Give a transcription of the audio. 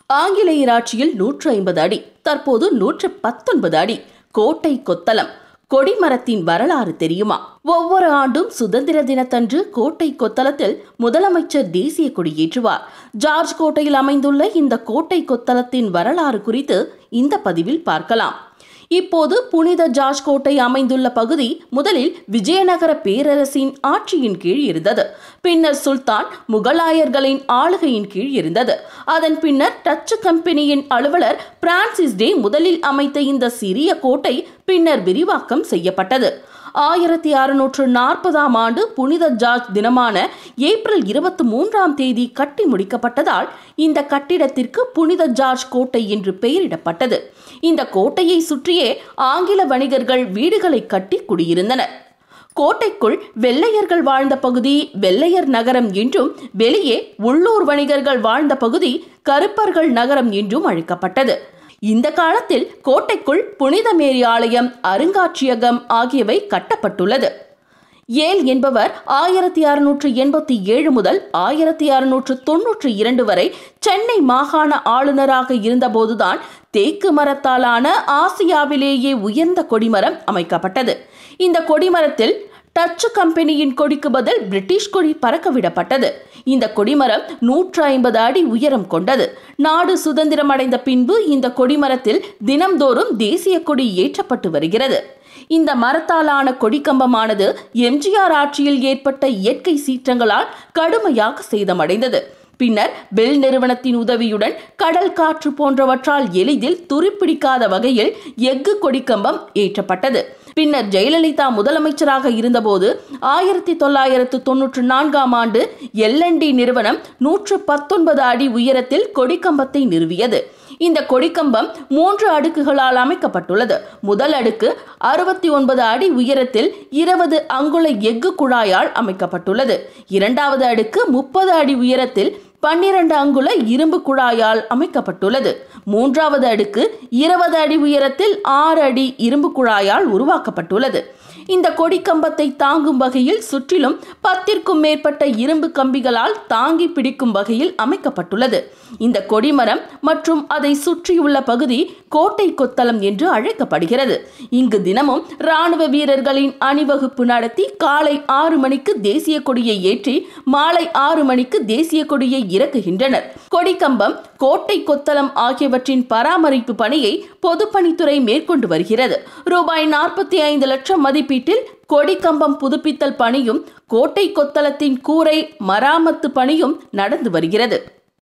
ஆங்கிலேயர் ஆட்சியில் 150 அடி, தற்போது 119 அடி கோட்டை கொத்தளம். கொடிமரத்தின் வரலாறு தெரியுமா? ஒவ்வொரு ஆண்டும் சுதந்திர தினத்தன்று கோட்டை கொத்தளத்தில் முதலமைச்சர் தேசிய கொடி ஏற்றுவார். ஜார்ஜ் கோட்டையில் அமைந்துள்ள இந்த கோட்டை கொத்தளத்தின் வரலாறு குறித்து இந்த பதிவில் பார்க்கலாம். இப்போது புனித ஜார்ஜ் கோட்டை அமைந்துள்ள பகுதி முதலில் விஜயநகர பேரரசின் ஆட்சியின் கீழ் இருந்தது. பின்னர் சுல்தான் முகலாயர்களின் ஆளுகையின் கீழ் இருந்தது. அதன் பின்னர் டச்சு கம்பெனியின் அலுவலர் பிரான்சிஸ் டே முதலில் அமைத்த இந்த சிறிய கோட்டை பின்னர் விரிவாக்கம் செய்யப்பட்டது. 1640ஆம் ஆண்டு புனித ஜார்ஜ் தினமான ஏப்ரல் 23ஆம் தேதி கட்டி முடிக்கப்பட்டதால் இந்த கட்டிடத்திற்கு புனித ஜார்ஜ் கோட்டை என்று பெயரிடப்பட்டது. இந்த கோட்டையை சுற்றியே ஆங்கில வணிகர்கள் வீடுகளை கட்டி குடியிருந்தனர். கோட்டைக்குள் வெள்ளையர்கள் வாழ்ந்த பகுதி வெள்ளையர் நகரம் என்றும், வெளியே உள்ளூர் வணிகர்கள் வாழ்ந்த பகுதி கருப்பர்கள் நகரம் என்றும் அழைக்கப்பட்டது. இந்த காலத்தில் கோட்டைக்குள் புனித மேரி ஆலயம், அருங்காட்சியகம் ஆகியவை கட்டப்பட்டுள்ளது. ஏல் என்பவர் 1687 முதல் 1692 வரை சென்னை மாகாண ஆளுநராக இருந்தபோதுதான் தேக்கு மரத்தாலான ஆசியாவிலேயே உயர்ந்த கொடிமரம் அமைக்கப்பட்டது. இந்த கொடிமரத்தில் டச்சு கம்பெனியின் கொடிக்கு பதில் பிரிட்டிஷ் கொடி பறக்க விடப்பட்டது. இந்த கொடிமரம் 150 அடி உயரம் கொண்டது. நாடு சுதந்திரம் அடைந்த பின்பு இந்த கொடிமரத்தில் தினம்தோறும் தேசிய கொடி ஏற்றப்பட்டு வருகிறது. இந்த மரத்தாலான கொடிக்கம்பமானது எம்ஜிஆர் ஆட்சியில் ஏற்பட்ட இயற்கை சீற்றங்களால் கடுமையாக சேதமடைந்தது. பின்னர் பெல் நிறுவனத்தின் உதவியுடன் கடல் காற்று போன்றவற்றால் எளிதில் துருப்பிடிக்காத வகையில் எஃகு கொடிக்கம்பம் ஏற்றப்பட்டது. பின்னர் ஜெயலலிதா முதலமைச்சராக இருந்தபோது 1994ஆம் ஆண்டு LND நிறுவனம் 119 அடி உயரத்தில் கொடிக்கம்பத்தை நிறுவியது. இந்த கொடிக்கம்பம் 3 அடுக்குகளால் அமைக்கப்பட்டுள்ளது. முதல் அடுக்கு 69 அடி உயரத்தில் 20 அங்குல எஃகு குழாயால் அமைக்கப்பட்டுள்ளது. இரண்டாவது அடுக்கு 30 அடி உயரத்தில் 12 அங்குல இரும்பு குழாயால் அமைக்கப்பட்டுள்ளது. மூன்றாவது அடுக்கு 20 அடி உயரத்தில் 6 அடி இரும்பு குழாயால் உருவாக்கப்பட்டுள்ளது. இந்த கொடிக்கம்பத்தை தாங்கும் வகையில் சுற்றிலும் 10ற்கும் மேற்பட்ட இரும்பு கம்பிகளால் தாங்கி பிடிக்கும் வகையில் அமைக்கப்பட்டுள்ளது. இந்த கொடிமரம் மற்றும் அதை சுற்றியுள்ள பகுதி கோட்டை கொத்தளம் என்று அழைக்கப்படுகிறது. இங்கு தினமும் ராணுவ வீரர்களின் அணிவகுப்பு நடத்தி காலை 6 மணிக்கு தேசிய கொடியை ஏற்றி மாலை 6 மணிக்கு தேசிய கொடியை இறக்குகின்றனர். கொடிக்கம்பம், கோட்டை கொத்தளம் ஆகியவற்றின் பராமரிப்பு பணியை பொதுப்பணித்துறை மேற்கொண்டு வருகிறது. ரூபாய் 45 லட்சம் மதிப்பீட்டில் கொடிக்கம்பம் புதுப்பித்தல் பணியும் கோட்டை கொத்தளத்தின் கூரை மராமத்து பணியும் நடந்து வருகிறது.